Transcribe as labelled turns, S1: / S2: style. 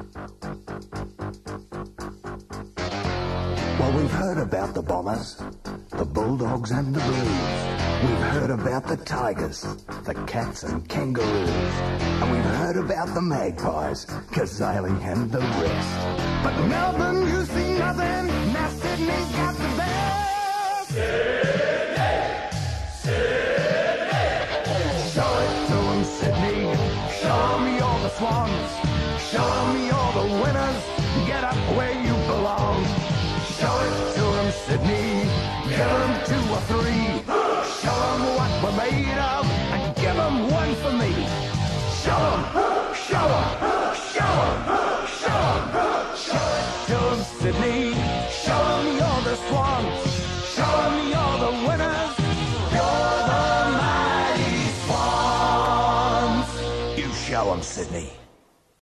S1: Well, we've heard about the Bombers, the Bulldogs and the Blues. We've heard about the Tigers, the Cats and Kangaroos. And we've heard about the Magpies, Kazali and the rest. But Melbourne, you see nothing. Now Sydney's got the best. Show it to them, Sydney. Show them you're the Swans. Show them you're the winners. Get up where you belong. Show it to them, Sydney. Give them 2 or 3.